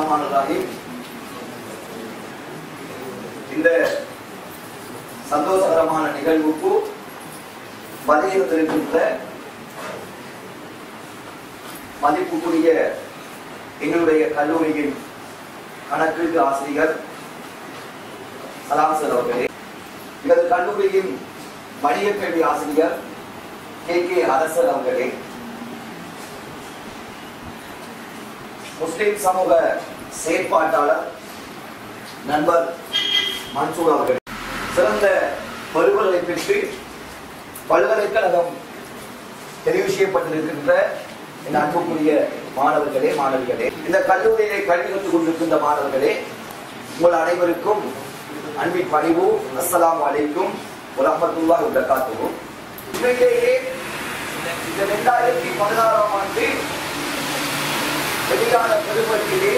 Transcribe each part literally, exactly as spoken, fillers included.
ரஹ்மானுர் இந்த சந்தோஷகரமான நிகழ்வுக்கு பதிலிருக்கின்ற மதிப்புக்குரிய எங்களுடைய கல்லூரியின் கணக்கு ஆசிரியர் சலாம் சார் அவர்களே, எங்களது கல்லூரியின் வணிக கல்வி ஆசிரியர் கே கே அரசர் அவர்களே, முஸ்லிம் சமூக செயற்பாட்டாளர் நண்பர் மன்சூர் அவர்களே, சிறந்த பருவங்களை பெற்று பல்கலைக்கழகம் தெரிவு செய்யப்பட்டிருக்கின்ற என் அன்புக்குரிய மாணவர்களே மாணவிகளே, இந்த கல்லூரியிலே கல்வி கற்றுக் கொண்டிருக்கின்ற மாணவர்களே, உங்கள் அனைவருக்கும் அன்பின் பணிவு அஸ்ஸலாமு அலைக்கும் வரஹ்மத்துல்லாஹி வபரகாத்துஹு. உண்மையிலேயே இந்த இரண்டாயிரத்தி பதினாறாம் ஆண்டு வெளியான பெருமத்திலே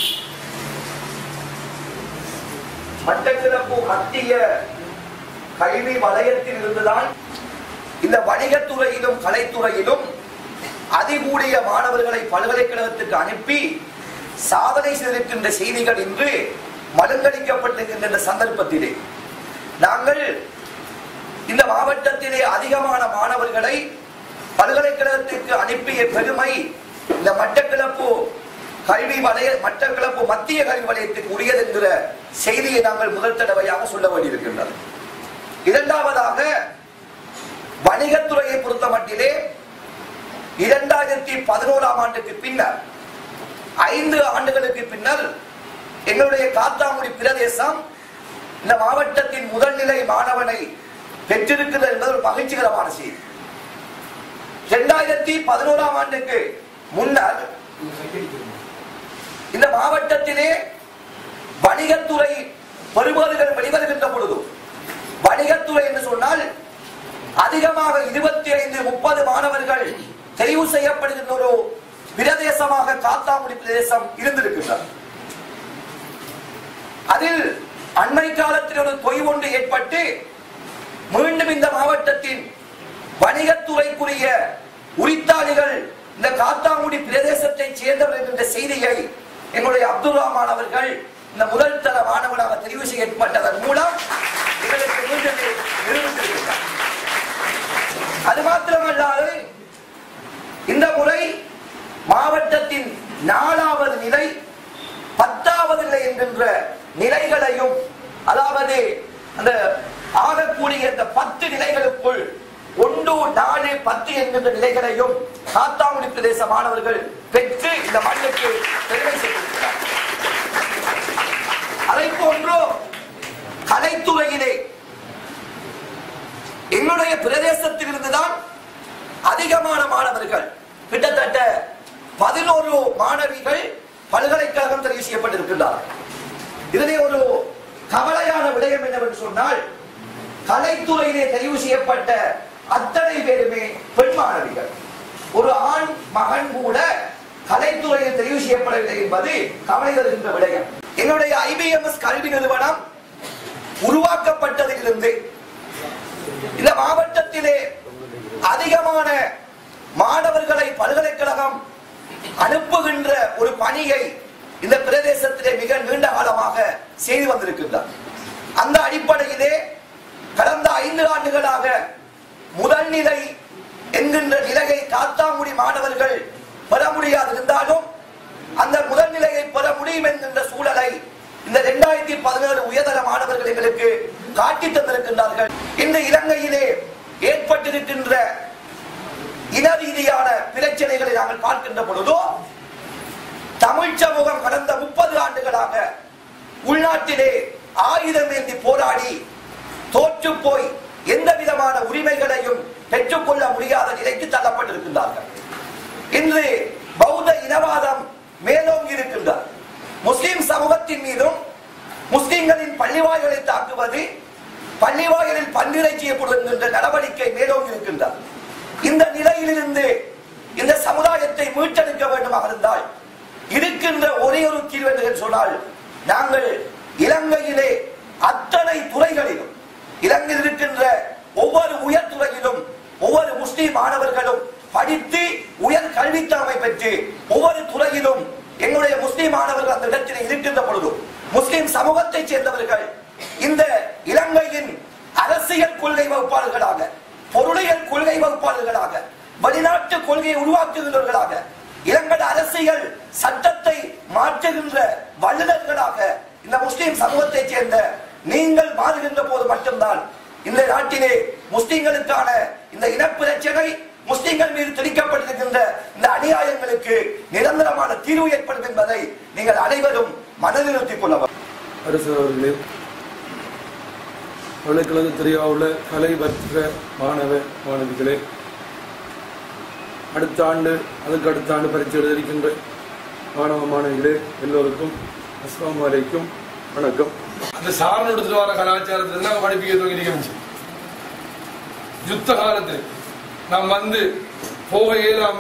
மட்டக்களப்பு மத்திய கல்வி வலயத்தில் இருந்துதான் இந்த வணிகத்துறையிலும் கலைத்துறையிலும் அதிகூடிய மாணவர்களை பல்கலைக்கழகத்துக்கு அனுப்பி சாதனை செய்திருக்கின்ற செய்திகள் இன்று மலங்கடிக்கப்பட்டிருக்கின்ற சந்தர்ப்பத்திலே நாங்கள் இந்த மாவட்டத்திலே அதிகமான மாணவர்களை பல்கலைக்கழகத்திற்கு அனுப்பிய பெருமை இந்த மட்டக்களப்பு கல்வி வலய மட்டக்களப்பு மத்திய கல்வி வலயத்துக்கு உரியது என்கிற செய்தியை நாங்கள் முதல் தடவையாக சொல்ல வேண்டியிருக்கின்றது. இரண்டாவதாக வணிகத்துறையை பொறுத்த மட்டிலே இரண்டாயிரத்தி பதினோராம் ஆண்டுக்கு பின்னர் ஐந்து ஆண்டுகளுக்கு பின்னர் எங்களுடைய காத்தாங்குடி பிரதேசம் இந்த மாவட்டத்தின் முதல்நிலை மாணவனை பெற்றிருக்கிறது என்பது ஒரு மகிழ்ச்சிகரமான செய்தி. இரண்டாயிரத்தி பதினோராம் ஆண்டுக்கு முன்னர் இந்த மாவட்டத்திலே வணிகத்துறை பெறுபவர்கள் வெளிவருகின்ற பொழுது வணிகத்துறை என்று சொன்னால் அதிகமாக இருபத்தி ஐந்து முப்பது மாணவர்கள் தெரிவு செய்யப்படுகின்ற ஒரு பிரதேசமாக காத்தாங்குடி பிரதேசம் இருந்திருக்கின்றது. அதில் அண்மை காலத்தில் ஒரு தொய்வு ஒன்று ஏற்பட்டு மீண்டும் இந்த மாவட்டத்தின் வணிகத்துறைக்குரிய உரித்தாளிகள் இந்த காத்தாங்குடி பிரதேசத்தை சேர்ந்தவர் என்ற செய்தியை எங்களுடைய அப்துல் ரஹ்மான் அவர்கள் இந்த முதல் தர மாணவனாக தெரிவு செய்யப்பட்டதன் மூலம் எங்களுக்கு மீண்டும் நிரூபித்திருக்கிறார். அது மாத்திரமல்லாது இந்த முறை மாவட்டத்தின் நாலாவது நிலை பத்தாவது நிலை என்கின்ற நிலைகளையும், அதாவது அந்த ஆகக்கூடிய இந்த பத்து நிலைகளுக்குள் ஒன்று நாலு பத்து என்கின்ற நிலைகளையும் காத்தாங்குடி பிரதேச மாணவர்கள் பெற்று இந்த மண்ணுக்கு பெருமை சேர்த்திருக்கிறார். அதை போன்று கலைத்துறையிலே எங்களுடைய பிரதேசத்தில் இருந்துதான் அதிகமான மாணவர்கள் கிட்டத்தட்ட பதினோரு மாணவிகள் பல்கலைக்கழகம் தெரிவு செய்யப்பட்டிருக்கின்றார்கள். இதனை ஒரு கவலையான விடயம் என்னவென்று சொன்னால், கலைத்துறையிலே தெரிவு செய்யப்பட்ட அத்தனை பேருமே பெண் மாணவிகள். ஒரு ஆண் மகன் கூட கலைத்துறையில் தெரிவு செய்யப்படவில்லை என்பது கவலை தருகின்ற விடயம். எங்களுடைய ஐபிஎம்எஸ் கல்வி நிறுவனம் உருவாக்கப்பட்டதிலிருந்து இந்த மாவட்டத்திலே அதிகமான மாணவர்களை பல்கலைக்கழகம் அனுப்புகின்ற ஒரு பணியை இந்த பிரதேசத்திலே மிக நீண்ட காலமாக செய்து வந்திருக்கின்றார். அந்த அடிப்படையிலே கடந்த ஐந்து ஆண்டுகளாக முதல் நிலை என்கின்ற நிலையை காத்தாங்குடி மாணவர்கள் பெற முடியாது இருந்தாலும் அந்த முதல் நிலையை பெற முடியும் என்கின்ற சூழலை இந்த இரண்டாயிரத்தி பதினேழு உயர்தர மாணவர்கள் எங்களுக்கு காட்டி தந்திருக்கின்றார்கள். இந்த இலங்கையிலே ஏற்பட்டிருக்கின்ற இன ரீதியான பிரச்சனைகளை நாங்கள் பார்க்கின்ற பொழுதோ தமிழ் சமூகம் கடந்த முப்பது ஆண்டுகளாக உள்நாட்டிலே ஆயுதம் ஏந்தி போராடி தோற்று போய் எந்த விதமான உரிமைகளையும் பெற்றுக்கொள்ள முடியாத நிலைக்கு தள்ளப்பட்டிருக்கின்றார்கள். இன்று பௌத்த இனவாதம் மேலோங்கி இருக்கின்றார். முஸ்லிம் சமூகத்தின் மீதும் முஸ்லிம்களின் பள்ளிவாய்களை தாக்குவது, பள்ளிவாய்களில் பன்னிரை செய்யப்படுகின்ற நடவடிக்கை மேலோங்கி இருக்கின்றார். இந்த நிலையிலிருந்து இந்த சமுதாயத்தை மீட்டெடுக்க வேண்டுமாக இருந்தால் இருக்கின்ற ஒரே ஒரு தீர்வு என்று சொன்னால், நாங்கள் இலங்கையிலே அத்தனை துறைகளிலும் இலங்கையில் இருக்கின்ற ஒவ்வொரு உயர் துறையிலும் ஒவ்வொரு முஸ்லிம் மாணவர்களும் படித்து உயர் கல்வித்தாமை பெற்று ஒவ்வொரு துறையிலும் எங்களுடைய முஸ்லிம் மாணவர்கள் அந்த இடத்தில் இருக்கின்ற பொழுது முஸ்லிம் சமூகத்தை சேர்ந்தவர்கள் இந்த இலங்கையின் அரசியல் கொள்கை வகுப்பாளர்களாக, பொருளியல் கொள்கை வகுப்பாளர்களாக, வெளிநாட்டு கொள்கையை உருவாக்குகின்றவர்களாக, இலங்கை அரசியல் சட்டத்தை மாற்றுகின்ற வல்லுநர்களாக இந்த முஸ்லிம் சமூகத்தை சேர்ந்த நீங்கள் மாறுகின்ற போது மட்டும்தான் இந்த நாட்டிலே முஸ்லிம்களுக்கான இந்த இனப்பிரச்சனை, முஸ்லிம்கள் மீது திணிக்கப்பட்டிருக்கின்ற இந்த அநியாயங்களுக்கு நிரந்தரமான தீர்வு ஏற்படும் என்பதை நீங்கள் அனைவரும் மனதில் நிறுத்திக் கொள்ளவும். அரசு அவர்களே, பல்கலைக்கழக துறையாவுள்ள கலை வர்த்தக மாணவ மாணவிகளே, அடுத்த ஆண்டு அதுக்கு அடுத்த ஆண்டு பரீட்சை எழுத இருக்கின்ற மாணவ மாணவிகளே எல்லோருக்கும் அஸ்ஸலாமு அலைக்கும் வணக்கம். அந்த சாரண எடுத்துட்டு வர கலாச்சாரத்தில் நாங்கள் படிப்பிக்க துவங்கி யுத்த காலத்தில் நாம் வந்து போக இயலாம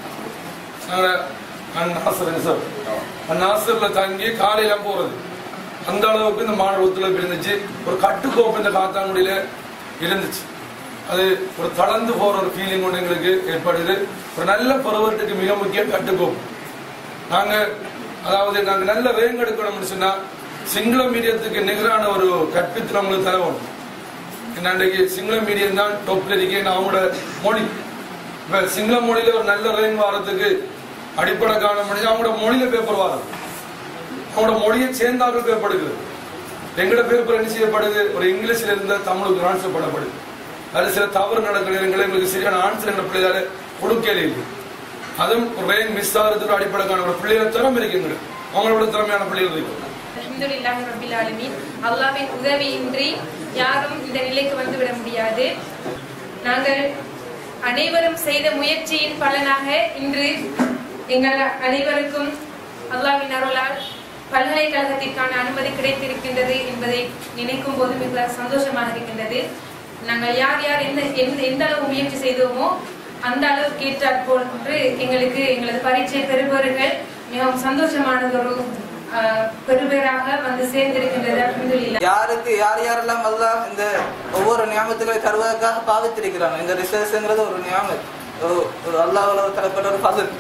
நாசர்ல தங்கி காலையில போறது அந்த அளவுக்கு இந்த மாணவர் ஒத்துழைப்பு இருந்துச்சு. ஒரு கட்டுக்கோப்பு இந்த காத்தாங்குடியில இருந்துச்சு. அது ஒரு தளர்ந்து போற ஒரு ஃபீலிங் ஒன்று எங்களுக்கு ஏற்படுது. ஒரு நல்ல பருவத்துக்கு மிக முக்கியம் கட்டுக்கோப்பு. நாங்க அதாவது நாங்க நல்ல ரேங்க் எடுக்கணும்னு சொன்னா சிங்கள மீடியத்துக்கு நிகரான ஒரு கற்பித்தல் அவங்களுக்கு தரவும். இன்றைக்கு சிங்கள மீடியம் தான் டொப்ல இருக்கேன். அவங்களோட மொழி இப்ப சிங்கள மொழியில ஒரு நல்ல ரேங்க் வாரத்துக்கு அடிப்படை காரணம் பண்ணி அவங்களோட மொழியில பேப்பர் வாரம், அவங்களோட மொழியை சேர்ந்தார்கள் பேப்பர் எடுக்கிறது. எங்களோட பேப்பர் என்ன செய்யப்படுது, ஒரு இங்கிலீஷ்ல இருந்த தமிழுக்கு ஆன்சர் பண்ணப்படுது. அது சில தவறு நடக்கிற எங்களுக்கு சரியான ஆன்சர் என்ற பிள்ளையால கொடுக்கல இருக்கு. அதுவும் ரேங்க் மிஸ் ஆகிறதுக்கு அடிப்படைக்கான ஒரு பிள்ளைகள திறமை இருக்குங்க. அவங்களோட திறமையான பிள்ளைகள் இருக்கு. அல்ஹம்துலில்லாஹி ரப்பில் ஆலமீன். அல்லாஹ்வின் உதவியின்றி யாரும் இந்த நிலைக்கு வந்துவிட முடியாது. நாங்கள் அனைவரும் செய்த முயற்சியின் பலனாக இன்று எங்கள் அனைவருக்கும் அல்லாஹ்வின் அருளால் பல்கலைக்கழகத்திற்கான அனுமதி கிடைத்திருக்கின்றது என்பதை நினைக்கும் போது மிக சந்தோஷமாக இருக்கின்றது. நாங்கள் யார் யார் எந்த எந்த அளவு முயற்சி செய்தோமோ அந்த அளவுக்கு ஏற்றாற் போன்று எங்களுக்கு எங்களது பரீட்சை பெறுபவர்கள் மிகவும் சந்தோஷமானதொரு பெருபேராக வந்து சேர்ந்திருக்கின்றது. அல்ஹம்துலில்லாஹ். யாருக்கு யார் யாரெல்லாம் அல்லாஹ் இந்த ஒவ்வொரு நியாமத்துகளை தருவதற்காக பாவித்திருக்கிறாங்க. இந்த ரிசர்ச்ங்கிறது ஒரு நியாமத், ஒரு அல்லாஹ்வால் தரப்பட்ட ஒரு ஃபضل.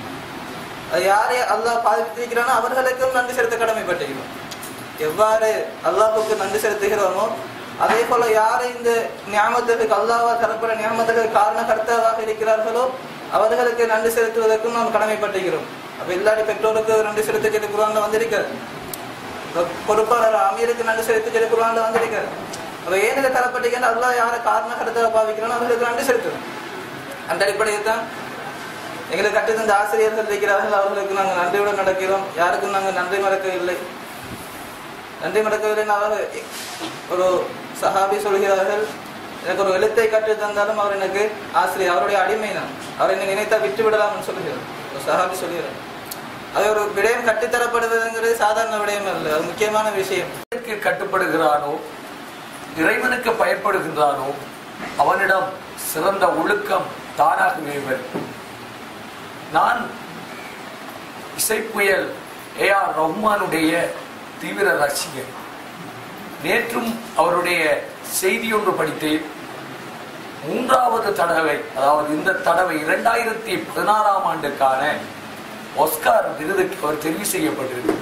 அது யாரை அல்லாஹ் பாவித்திருக்கிறானோ அவர்களுக்கும் நன்றி செலுத்த கடமைப்பட்டிருக்கிறோம். எவ்வாறு அல்லாஹ்வுக்கு நன்றி செலுத்துகிறோமோ அதே போல யாரை இந்த நியாமத்துக்கு அல்லாஹ்வால் தரப்பட்ட நியாமத்துக்கு காரணகர்த்தாவாக இருக்கிறார்களோ அவர்களுக்கு நன்றி செலுத்துவதற்கும் நாம் கடமைப்பட்டிருக்கிறோம். அப்ப எல்லாரும் பெற்றோருக்கு நன்றி செலுத்த சொல்லி குர்ஆன்ல வந்திருக்காரு. பொறுப்பாளர் அமீருக்கு நன்றி செலுத்த சொல்லி குர்ஆன்ல வந்திருக்காரு. அப்ப ஏன் இதை தரப்பட்டிருக்கின்ற அல்லாஹ் யாரை காரணகர்த்தாவாக பாவிக்கிறானோ அவர்களுக்கு நன்றி செலுத்தணும். அந்த அடிப்படையில் தான் எங்களுக்கு கற்றுத்தந்த ஆசிரியர்கள் இருக்கிறார்கள். அவர்களுக்கு நாங்கள் நன்றியுடன் நடக்கிறோம். யாருக்கும் நாங்கள் நன்றி மறக்கவில்லை. நன்றி மறக்கவில்லைன்னு அவர் ஒரு சஹாபி சொல்கிறார்கள், எனக்கு ஒரு எழுத்தை கற்று தந்தாலும் அவர் எனக்கு ஆசிரியர், அவருடைய அடிமை நான், அவர் என்னை நினைத்தா விட்டு விடலாம்னு சொல்லுகிறார். ஒரு சஹாபி சொல்கிறார். அது ஒரு விடயம் கட்டித்தரப்படுவதுங்கிறது சாதாரண விடயம் அல்ல, அது முக்கியமான விஷயம். கட்டுப்படுகிறானோ இறைவனுக்கு பயப்படுகின்றானோ அவனிடம் சிறந்த ஒழுக்கம் தானாகவே வரும். நான் இசைப்புயல் ஏ ஆர் ரஹ்மானுடைய தீவிர ரசிகர். நேற்றும் அவருடைய செய்தி ஒன்று படித்தேன். மூன்றாவது தடவை, அதாவது இந்த தடவை இரண்டாயிரத்தி பதினாறாம் ஆண்டுக்கான ஆஸ்கார் விருதுக்கு அவர் தெரிவு செய்யப்பட்டிருக்கிறார்.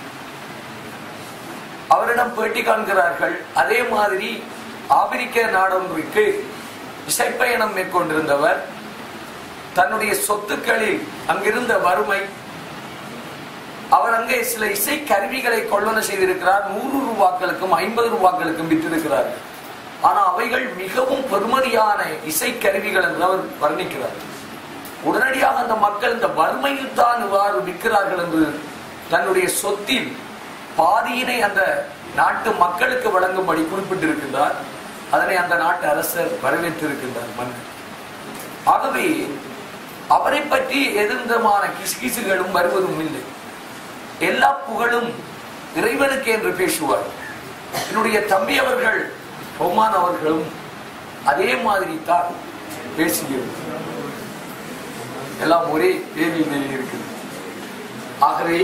அவரிடம் பேட்டி காண்கிறார்கள். அதே மாதிரி ஆப்பிரிக்க நாடொன்றுக்கு இசைப்பயணம் மேற்கொண்டிருந்தவர் தன்னுடைய சொத்துக்களில் அங்கிருந்த வறுமை, அவர் அங்கே சில இசை கருவிகளை கொள்வன செய்திருக்கிறார். நூறு ரூபாக்களுக்கும் ஐம்பது ரூபாக்களுக்கும் விற்றிருக்கிறார். ஆனால் அவைகள் மிகவும் பெருமதியான இசை கருவிகள் என்று அவர் வர்ணிக்கிறார். உடனடியாக அந்த மக்கள் இந்த வறுமையில் தான் இவ்வாறு விற்கிறார்கள் என்று தன்னுடைய சொத்தில் பாதியினை அந்த நாட்டு மக்களுக்கு வழங்கும்படி குறிப்பிட்டிருக்கின்றார். அதனை அந்த நாட்டு அரசர் வரவேற்றிருக்கின்றார் மன்னர். ஆகவே அவரை பற்றி எதிர்ந்தமான கிசுகிசுகளும் வருவதும் இல்லை. எல்லா புகழும் இறைவனுக்கு என்று பேசுவார். என்னுடைய தம்பி அவர்கள் பொம்மான் அவர்களும் அதே மாதிரி தான் பேசுகிறது. எல்லாம் ஒரே வேலையில் இருக்குது. ஆகவே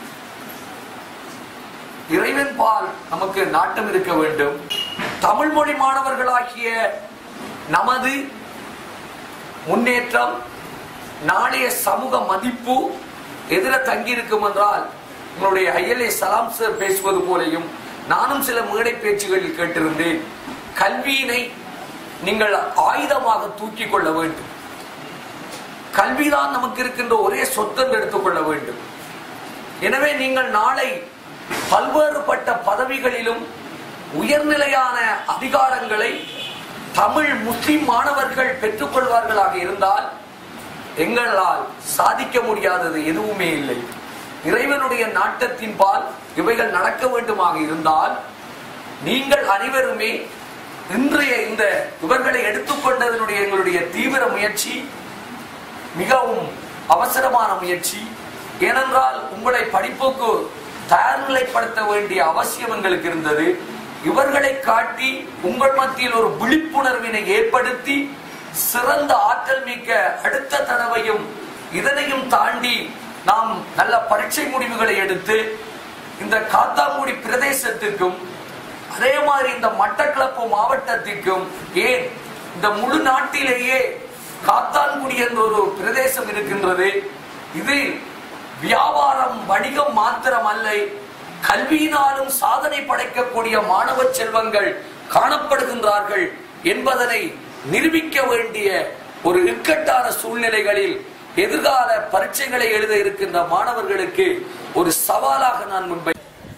இறைவன் பால் நமக்கு நாட்டம் இருக்க வேண்டும். தமிழ் மொழி மாணவர்களாகிய நமது முன்னேற்றம், நாளைய சமூக மதிப்பு எதிர தங்கி இருக்கும் என்றால் உங்களுடைய ஐஎல்ஏ சலாம் சார் பேசுவது போலையும் நானும் சில மேடை பேச்சுகளில் கேட்டிருந்தேன். கல்வியினை நீங்கள் ஆயுதமாக தூக்கி கொள்ள வேண்டும். கல்விதான் நமக்கு இருக்கின்ற ஒரே சொத்து என்று எடுத்துக்கொள்ள வேண்டும். எனவே நீங்கள் நாளை பல்வேறுபட்ட பதவிகளிலும் உயர்நிலையான அதிகாரங்களை தமிழ் முஸ்லிம் மாணவர்கள் பெற்றுக் கொள்வார்களாக இருந்தால் எங்களால் சாதிக்க முடியாதது எதுவுமே இல்லை. இறைவனுடைய நாட்டத்தின் பால் இவைகள் நடக்க வேண்டுமாக இருந்தால் நீங்கள் அனைவருமே இன்றைய இந்த இவர்களை எடுத்துக்கொண்டதனுடைய எங்களுடைய தீவிர முயற்சி மிகவும் அவசரமான முயற்சி. ஏனென்றால் உங்களை படிப்புக்கு தயார்நிலைப்படுத்த வேண்டிய அவசியம் எங்களுக்கு இருந்தது. இவர்களை காட்டி உங்கள் மத்தியில் ஒரு விழிப்புணர்வினை ஏற்படுத்தி சிறந்த ஆற்றல் மிக்க அடுத்த தடவையும் இதனையும் தாண்டி நாம் நல்ல பரீட்சை முடிவுகளை எடுத்து இந்த காத்தாங்குடி பிரதேசத்திற்கும் அதே மாதிரி இந்த மட்டக்களப்பு மாவட்டத்திற்கும் ஏன் இந்த முழு நாட்டிலேயே காத்தான்குடி என்ற ஒரு பிரதேசம் இருக்கின்றது. இது வியாபாரம் வணிகம் மாத்திரம் அல்ல, கல்வியினாலும் சாதனை படைக்கக்கூடிய மாணவ செல்வங்கள் காணப்படுகின்றார்கள் என்பதனை நிரூபிக்க வேண்டிய ஒரு இக்கட்டான சூழ்நிலைகளில் எதிர்கால பரீட்சைகளை எழுத இருக்கின்ற மாணவர்களுக்கு ஒரு சவாலாக நான் முன்பை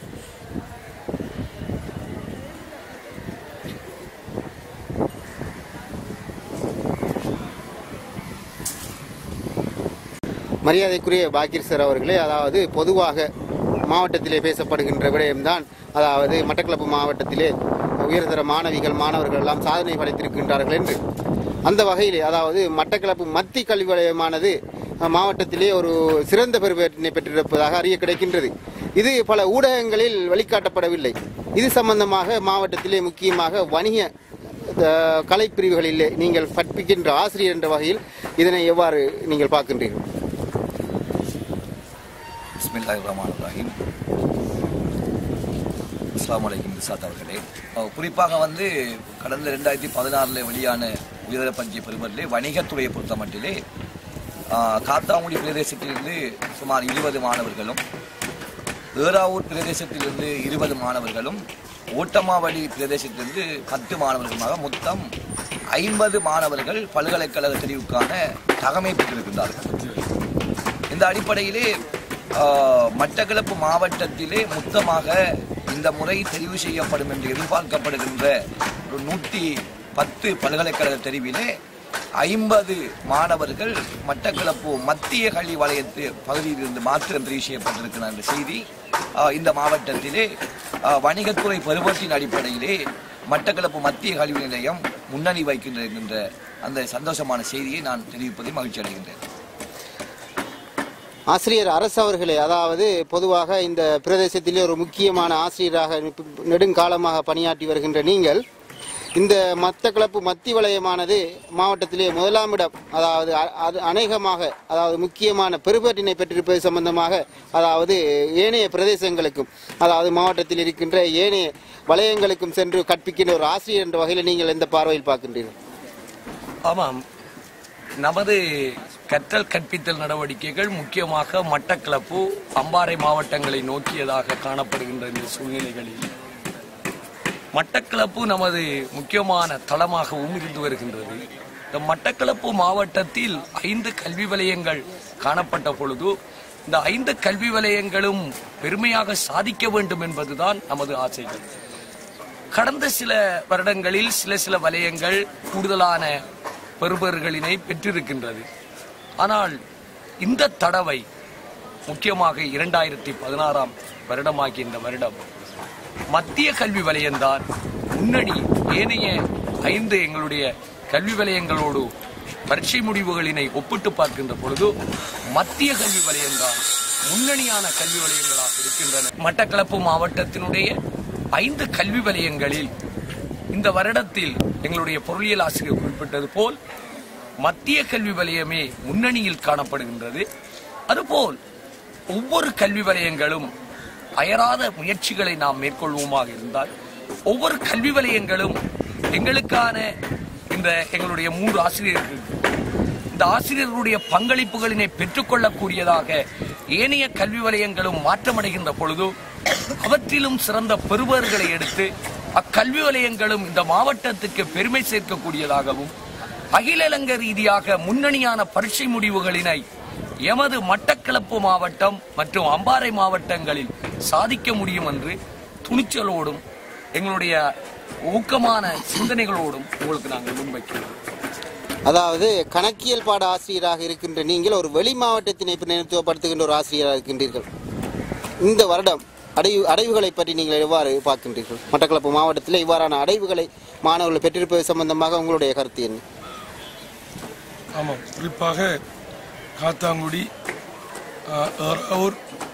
மரியாதைக்குரிய பாக்கிர் சார் அவர்களே, அதாவது பொதுவாக மாவட்டத்திலே பேசப்படுகின்ற விடயம்தான், அதாவது மட்டக்களப்பு மாவட்டத்திலே உயர்தர மாணவிகள் மாணவர்கள் எல்லாம் சாதனை படைத்திருக்கின்றார்கள் என்று. அந்த வகையிலே அதாவது மட்டக்களப்பு மத்திய கல்வி வலயமானது மாவட்டத்திலே ஒரு சிறந்த பெறுபேற்றினை பெற்றிருப்பதாக அறிய கிடைக்கின்றது. இது பல ஊடகங்களில் வெளிக்காட்டப்படவில்லை. இது சம்பந்தமாக மாவட்டத்திலே முக்கியமாக வணிக கலைப்பிரிவுகளிலே நீங்கள் கற்பிக்கின்ற ஆசிரியர் என்ற வகையில் இதனை எவ்வாறு நீங்கள் பார்க்கின்றீர்கள்? பிஸ்மில்லாஹிர்ரஹ்மானிர்ரஹீம். அஸ்ஸலாமு அலைக்கும் இசாத் அவர்களே. குறிப்பாக வந்து கடந்த ரெண்டாயிரத்தி பதினாறுல வெளியான உயர்தர பரீட்சை பெறுவதிலே வணிகத்துறையை பொறுத்த மட்டிலே காத்தாங்குடி பிரதேசத்திலிருந்து சுமார் இருபது மாணவர்களும், ஏறாவூர் பிரதேசத்திலிருந்து இருபது மாணவர்களும், ஓட்டமாவடி பிரதேசத்திலிருந்து பத்து மாணவர்களுமாக மொத்தம் ஐம்பது மாணவர்கள் பல்கலைக்கழக தெரிவுக்கான தகமை பெற்றிருக்கின்றார்கள். இந்த அடிப்படையிலே மட்டக்களப்பு மாவட்டத்திலே மொத்தமாக இந்த முறை தெரிவு செய்யப்படும் என்று எதிர்பார்க்கப்படுகின்ற ஒரு நூற்றி பத்து பல்கலைக்கழக தெரிவிலே ஐம்பது மாணவர்கள் மட்டக்களப்பு மத்திய கல்வி வலயத்து பகுதியில் இருந்து மாத்திரம் தெரிவு செய்யப்பட்டிருக்கிறார் என்ற செய்தி இந்த மாவட்டத்திலே வணிகத்துறை பருவத்தின் அடிப்படையிலே மட்டக்களப்பு மத்திய கல்வி நிலையம் முன்னணி வைக்கின்ற அந்த சந்தோஷமான செய்தியை நான் தெரிவிப்பதை மகிழ்ச்சி அடைகின்றேன். ஆசிரியர் அரசு அவர்களே, அதாவது பொதுவாக இந்த பிரதேசத்திலே ஒரு முக்கியமான ஆசிரியராக நெடுங்காலமாக பணியாற்றி வருகின்ற நீங்கள், இந்த மட்டக்களப்பு மத்திய வலயமானது மாவட்டத்திலே முதலாம் இடம், அதாவது அநேகமாக அதாவது முக்கியமான பெறுபேற்றினை பெற்றிருப்பது சம்பந்தமாக, அதாவது ஏனைய பிரதேசங்களுக்கும் அதாவது மாவட்டத்தில் இருக்கின்ற ஏனைய வலயங்களுக்கும் சென்று கற்பிக்கின்ற ஒரு ஆசிரியர் என்ற வகையில் நீங்கள் எந்த பார்வையில் பார்க்கின்றீர்கள்? ஆமாம், நமது கற்றல் கற்பித்தல் நடவடிக்கைகள் முக்கியமாக மட்டக்களப்பு அம்பாறை மாவட்டங்களை நோக்கியதாக காணப்படுகின்ற இந்த சூழ்நிலைகளில் மட்டக்களப்பு நமது முக்கியமான தளமாகவும் இருந்து வருகின்றது. இந்த மட்டக்களப்பு மாவட்டத்தில் ஐந்து கல்வி வலயங்கள் காணப்பட்ட பொழுது இந்த ஐந்து கல்வி வலயங்களும் பெருமையாக சாதிக்க வேண்டும் என்பதுதான் நமது ஆசைகள். கடந்த சில வருடங்களில் சில சில வலயங்கள் கூடுதலான பெறுபேறுகளினை பெற்றிருக்கின்றது. ஆனால் இந்த தடவை முக்கியமாக இரண்டாயிரத்தி பதினாறாம் வருடமாகிய இந்த வருடம் மத்திய கல்வி வலயம்தான் முன்னணி. ஏனைய ஐந்து எங்களுடைய கல்வி வலயங்களோடு பரீட்சை முடிவுகளினை ஒப்பிட்டு பார்க்கின்ற பொழுது மத்திய கல்வி வலயம்தான் முன்னணியான கல்வி வலயங்களாக இருக்கின்றன. மட்டக்களப்பு மாவட்டத்தினுடைய ஐந்து கல்வி வலயங்களில் இந்த வருடத்தில் எங்களுடைய பொருளியல் ஆசிரியர் குறிப்பிட்டது போல் மத்திய கல்வி வலயமே முன்னணியில் காணப்படுகின்றது. அதுபோல் ஒவ்வொரு கல்வி வலயங்களும் அயராத முயற்சிகளை நாம் மேற்கொள்வோமாக இருந்தால் ஒவ்வொரு கல்வி வலயங்களும் எங்களுக்கான இந்த எங்களுடைய மூன்று ஆசிரியர்கள் இந்த ஆசிரியர்களுடைய பங்களிப்புகளினை பெற்றுக்கொள்ளக்கூடியதாக ஏனைய கல்வி வலயங்களும் மாற்றமடைகின்ற பொழுது அவற்றிலும் சிறந்த பெறுபவர்களை எடுத்து அக்கல்வி வலயங்களும் இந்த மாவட்டத்துக்கு பெருமை சேர்க்கக்கூடியதாகவும் அகில இலங்கை ரீதியாக முன்னணியான பரீட்சை முடிவுகளினை எமது மட்டக்களப்பு மாவட்டம் மற்றும் அம்பாறை மாவட்டங்களில் சாதிக்க முடியும் என்று துணிச்சலோடும் எங்களுடைய ஊக்கமான சிந்தனைகளோடும் உங்களுக்கு நாங்கள் முன்வைக்கிறோம். அதாவது கணக்கியல் பாட ஆசிரியராக இருக்கின்ற நீங்கள் ஒரு வெளி மாவட்டத்தினை பிரதிநிதித்துவப்படுத்துகின்ற ஒரு ஆசிரியராக இருக்கின்றீர்கள். இந்த வருடம் அடைவு அடைவுகளை பற்றி நீங்கள் எவ்வாறு பார்க்கின்றீர்கள்? மட்டக்களப்பு மாவட்டத்தில் இவ்வாறான அடைவுகளை மாணவர்கள் பெற்றிருப்பது சம்பந்தமாக உங்களுடைய கருத்து என்ன? ஆமாம், குறிப்பாக காத்தாங்குடி, ஊர்,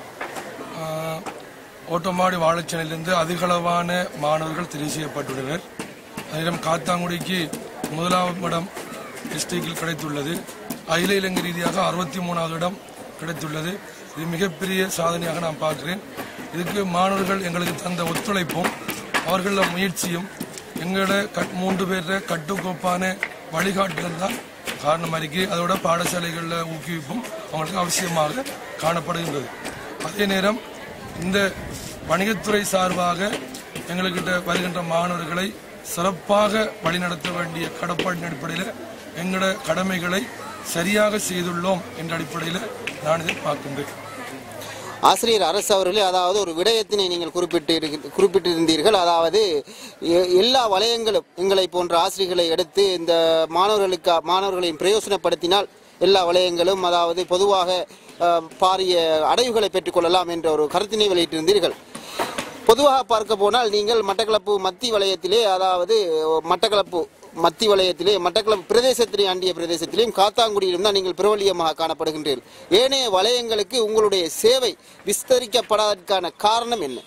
ஓட்டமாடி வாழைச்சனையிலிருந்து அதிகளவான மாணவர்கள் தெரிவு செய்யப்பட்டுள்ளனர். அதிலும் காத்தாங்குடிக்கு முதலாவது இடம் டிஸ்ட்ரிக்டில் கிடைத்துள்ளது. அகில இலங்கை ரீதியாக அறுபத்தி மூணாவது இடம் கிடைத்துள்ளது. இது மிகப்பெரிய சாதனையாக நான் பார்க்கிறேன். இதுக்கு மாணவர்கள் எங்களுக்கு தந்த ஒத்துழைப்பும் அவர்கள முயற்சியும் எங்களோட மூன்று பேர கட்டுக்கோப்பான வழிகாட்டுதல் தான் காரணமாக இருக்கு. அதோட பாடசாலைகளில் ஊக்குவிப்பும் அவங்களுக்கு அவசியமாக காணப்படுகின்றது. அதே நேரம் இந்த வணிகத்துறை சார்பாக எங்கள்கிட்ட வருகின்ற மாணவர்களை சிறப்பாக வழிநடத்த வேண்டிய கடப்பாட்டின் அடிப்படையில் எங்களோட கடமைகளை சரியாக செய்துள்ளோம் என்ற அடிப்படையில் நான் இதை பார்க்கின்றேன். ஆசிரியர் அரசு அவர்களே, அதாவது ஒரு விடயத்தினை நீங்கள் குறிப்பிட்டு குறிப்பிட்டிருந்தீர்கள். அதாவது எல்லா வலயங்களும் எங்களை போன்ற ஆசிரியர்களை எடுத்து இந்த மாணவர்களுக்கு மாணவர்களையும் பிரயோசனப்படுத்தினால் எல்லா வலயங்களும் அதாவது பொதுவாக பாரிய அடைவுகளை பெற்றுக்கொள்ளலாம் என்ற ஒரு கருத்தினை வெளியிட்டிருந்தீர்கள். பொதுவாக பார்க்க போனால் நீங்கள் மட்டக்களப்பு மத்தி வலயத்திலே அதாவது மட்டக்களப்பு மத்தி வலயத்திலே மட்டக்களப்பு பிரதேசத்திலே அண்டிய பிரதேசத்திலேயும் காத்தாங்குடியிலும் தான் நீங்கள் பிரபலியமாக காணப்படுகின்றீர்கள். ஏனைய வலயங்களுக்கு உங்களுடைய சேவை விஸ்தரிக்கப்படாததற்கான காரணம் என்ன?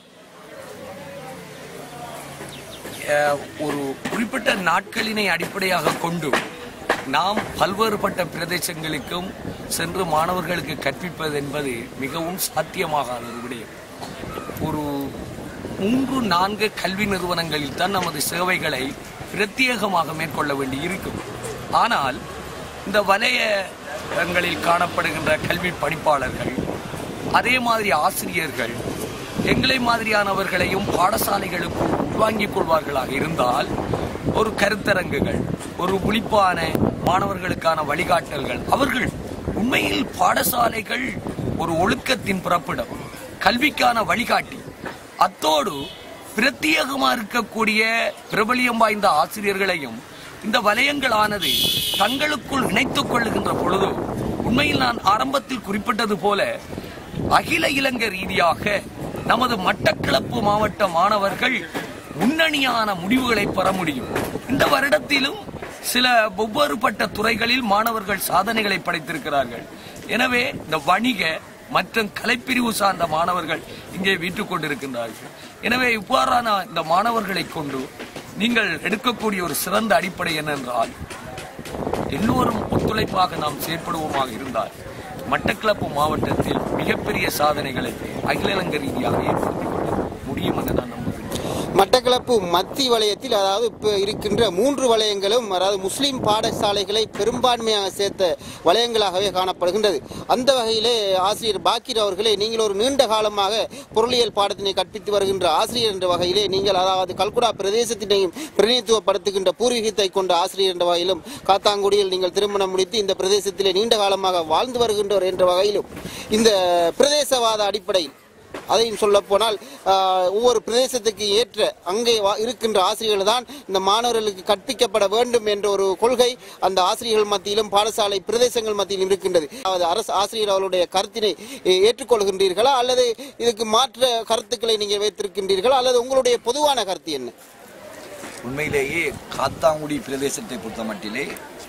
ஒரு குறிப்பிட்ட நாட்களினை அடிப்படையாக கொண்டு நாம் பல்வேறுபட்ட பிரதேசங்களுக்கும் சென்று மாணவர்களுக்கு கற்பிப்பது என்பது மிகவும் சாத்தியமாகாத ஒரு விடயம். ஒரு மூன்று நான்கு கல்வி நிறுவனங்களில் தான் நமது சேவைகளை பிரத்யேகமாக மேற்கொள்ள வேண்டி இருக்கும். ஆனால் இந்த வலயங்களில் காணப்படுகின்ற கல்வி பணிப்பாளர்கள், அதே மாதிரி ஆசிரியர்கள் எங்களை மாதிரியானவர்களையும் பாடசாலைகளுக்கு உள்வாங்கிக் கொள்வார்களாக இருந்தால் ஒரு கருத்தரங்குகள், ஒரு விழிப்பான மாணவர்களுக்கான வழிகாட்டல்கள், அவர்கள் உண்மையில் பாடசாலைகள் ஒரு ஒழுக்கத்தின் பிறப்பிடம், கல்விக்கான வழிகாட்டி, அத்தோடு பிரத்யேகமா இருக்கக்கூடிய பிரபலியம் வாய்ந்த ஆசிரியர்களையும் இந்த வலயங்களானது தங்களுக்குள் இணைத்துக் கொள்ளுகின்ற பொழுது உண்மையில் நான் ஆரம்பத்தில் குறிப்பிட்டது போல அகில இலங்கை ரீதியாக நமது மட்டக்களப்பு மாவட்ட மாணவர்கள் முன்னணியான முடிவுகளை பெற முடியும். இந்த வருடத்திலும் சில ஒவ்வொருபட்ட துறைகளில் மாணவர்கள் சாதனைகளை படைத்திருக்கிறார்கள். எனவே இந்த வணிக மற்றும் கலைப்பிரிவு சார்ந்த மாணவர்கள் இங்கே வீட்டுக் கொண்டிருக்கின்றார்கள். எனவே இவ்வாறான இந்த மாணவர்களை கொண்டு நீங்கள் எடுக்கக்கூடிய ஒரு சிறந்த அடிப்படை என்னென்றால் எல்லோரும் ஒத்துழைப்பாக நாம் செயற்படுவோமாக இருந்தால் மட்டக்களப்பு மாவட்டத்தில் மிகப்பெரிய சாதனைகளை அகில இலங்கை ரீதியாக ஏற்படுத்திக் கொள்ள முடியும் என நான் நம்புகிறேன். மட்டக்களப்பு மத்தி வலயத்தில் அதாவது இப்போ இருக்கின்ற மூன்று வலயங்களும் அதாவது முஸ்லீம் பாடசாலைகளை பெரும்பான்மையாக சேர்த்த வலயங்களாகவே காணப்படுகின்றது. அந்த வகையிலே ஆசிரியர் பாக்கிர் அவர்களே, நீங்கள் ஒரு நீண்ட காலமாக பொருளியல் பாடத்தினை கற்பித்து வருகின்ற ஆசிரியர் என்ற வகையிலே நீங்கள் அதாவது கல்குடா பிரதேசத்தினையும் பிரதிநிதித்துவப்படுத்துகின்ற பூர்வீகத்தை கொண்ட ஆசிரியர் என்ற வகையிலும் காத்தாங்குடியில் நீங்கள் திருமணம் முடித்து இந்த பிரதேசத்திலே நீண்ட காலமாக வாழ்ந்து வருகின்றவர் என்ற வகையிலும் இந்த பிரதேசவாத அடிப்படையில் அதையும் சொல்ல போனால் ஒவ்வொரு பிரதேசத்துக்கு ஏற்ற அங்கே இருக்கின்ற ஆசிரியர்கள் தான் இந்த மாணவர்களுக்கு கற்பிக்கப்பட வேண்டும் என்ற ஒரு கொள்கை அந்த ஆசிரியர்கள் மத்தியிலும் பாடசாலை பிரதேசங்கள் மத்தியிலும் இருக்கின்றது. அதாவது அரசு ஆசிரியர் அவர்களுடைய கருத்தினை ஏற்றுக்கொள்கின்றீர்களா அல்லது இதுக்கு மாற்ற கருத்துக்களை நீங்கள் வைத்திருக்கின்றீர்களா அல்லது உங்களுடைய பொதுவான கருத்து என்ன? உண்மையிலேயே காத்தாங்குடி பிரதேசத்தை பொறுத்த மட்டிலே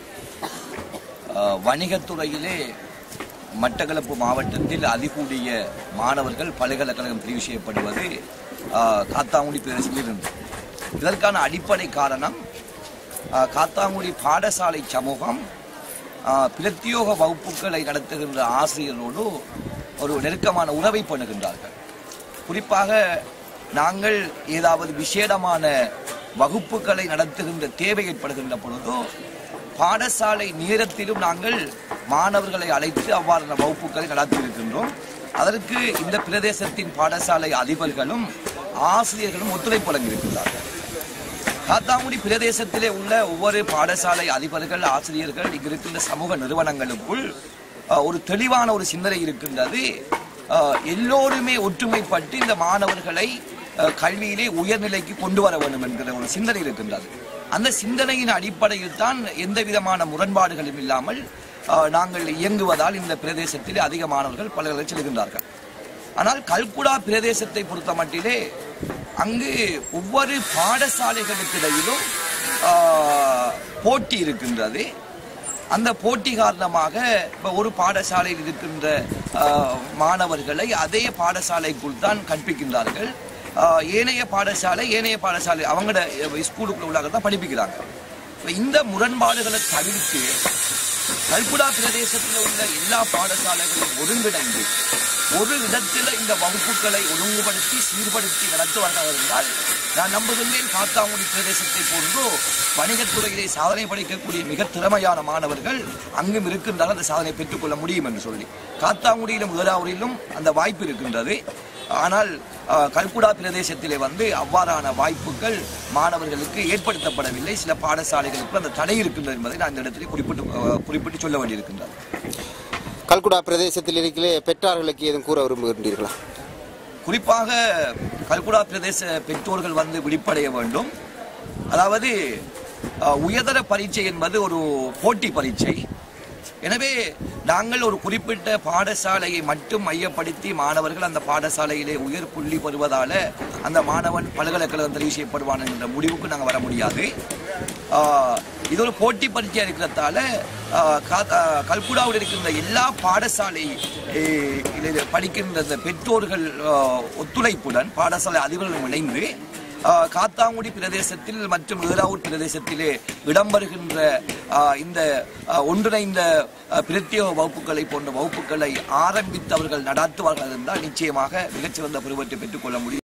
வணிகத்துறையிலே மட்டக்களப்பு மாவட்டத்தில் அதிகூடிய மாணவர்கள் பல்கலைக்கழகம் தெரிவு செய்யப்படுவது காத்தாங்குடி பிரதேசத்தில் இருந்தது. இதற்கான அடிப்படை காரணம் காத்தாங்குடி பாடசாலை சமூகம் பிரத்யோக வகுப்புகளை நடத்துகின்ற ஆசிரியர்களோடு ஒரு நெருக்கமான உறவை பண்ணுகின்றார்கள். குறிப்பாக நாங்கள் ஏதாவது விசேடமான வகுப்புகளை நடத்துகின்ற தேவை ஏற்படுகின்ற பொழுதோ பாடசாலை நேரத்திலும் நாங்கள் மாணவர்களை அழைத்து அவ்வாறான வகுப்புகளை நடத்தியிருக்கின்றோம். அதற்கு இந்த பிரதேசத்தின் பாடசாலை அதிபர்களும் ஆசிரியர்களும் ஒத்துழைப்பு வழங்கியிருக்கிறார்கள். காத்தாங்குடி பிரதேசத்திலே உள்ள ஒவ்வொரு பாடசாலை அதிபர்கள், ஆசிரியர்கள், இங்கு இருக்கின்ற சமூக நிறுவனங்களுக்குள் ஒரு தெளிவான ஒரு சிந்தனை இருக்கின்றது. எல்லோருமே ஒற்றுமைப்பட்டு இந்த மாணவர்களை கல்வியிலே உயர்நிலைக்கு கொண்டு வர வேண்டும் என்கிற ஒரு சிந்தனை இருக்கின்றது. அந்த சிந்தனையின் அடிப்படையில் தான் எந்த விதமான முரண்பாடுகளும் இல்லாமல் நாங்கள் இயங்குவதால் இந்த பிரதேசத்திலே அதிக மாணவர்கள் பலர்களை செல்கின்றார்கள். ஆனால் கல்குடா பிரதேசத்தை பொறுத்த மட்டிலே அங்கு ஒவ்வொரு பாடசாலைகளுக்கு இடையிலும் போட்டி இருக்கின்றது. அந்த போட்டி காரணமாக இப்போ ஒரு பாடசாலையில் இருக்கின்ற மாணவர்களை அதே பாடசாலைக்குள் தான் கற்பிக்கின்றார்கள். ஏனைய பாடசாலை ஏனைய பாடசாலை அவங்களோட ஸ்கூலுக்குள்ள உள்ளாக தான் படிப்பிக்கிறாங்க. இந்த முரண்பாடுகளை தவிர்த்து கல்குடா பிரதேசத்தில் உள்ள எல்லா பாடசாலைகளும் ஒருங்கிணைந்து ஒரு இடத்தில் இந்த வகுப்புகளை ஒழுங்குபடுத்தி சீர்படுத்தி நடத்துவார்கள் என்றால் நான் நம்புகின்றேன் காத்தாங்குடி பிரதேசத்தை போன்றோ வணிகத்துறையிலே சாதனை படைக்கக்கூடிய மிக திறமையான மாணவர்கள் அங்கும் இருக்கின்றால் அந்த சாதனை பெற்றுக்கொள்ள முடியும் என்று சொல்லி காத்தாங்குடியிலும் முதலாவூரிலும் அந்த வாய்ப்பு இருக்கின்றது. ஆனால் கல்குடா பிரதேசத்திலே வந்து அவ்வாறான வாய்ப்புகள் மாணவர்களுக்கு ஏற்படுத்தப்படவில்லை. சில பாடசாலைகளுக்கு அந்த தடை இருக்கின்றது என்பதை நான் இந்த இடத்திலே குறிப்பிட்டு குறிப்பிட்டு சொல்ல வேண்டியிருக்கின்றது. கல்குடா பிரதேசத்தில் இருக்கிற பெற்றார்களுக்கு எதுவும் கூற விரும்புகின்றீர்களா? குறிப்பாக கல்குடா பிரதேச பெற்றோர்கள் வந்து விழிப்படைய வேண்டும். அதாவது உயர்தர பரீட்சை என்பது ஒரு போட்டி பரீட்சை. எனவே நாங்கள் ஒரு குறிப்பிட்ட பாடசாலையை மட்டும் மையப்படுத்தி மாணவர்கள் அந்த பாடசாலையிலே உயர் புள்ளி பெறுவதால அந்த மாணவன் பல்கலைக்கழகம் தெரிவு செய்யப்படுவான் என்ற முடிவுக்கு நாங்கள் வர முடியாது. இது ஒரு போட்டி பரீட்சையாக இருக்கிறதால கல்குடாவில் இருக்கின்ற எல்லா பாடசாலை படிக்கின்ற பெற்றோர்கள் ஒத்துழைப்புடன் பாடசாலை அதிபர்களும் இணைந்து காத்தாங்குடி பிரதேசத்தில் மற்றும் ஏறாவூர் பிரதேசத்திலே இடம்பெறுகின்ற இந்த ஒன்றிணைந்த பிரத்யேக வகுப்புகளை போன்ற வகுப்புகளை ஆரம்பித்தவர்கள் நடாத்துவார்கள் என்றால் நிச்சயமாக மிகச்சிறந்த பருவத்தை பெற்றுக்கொள்ள முடியும்.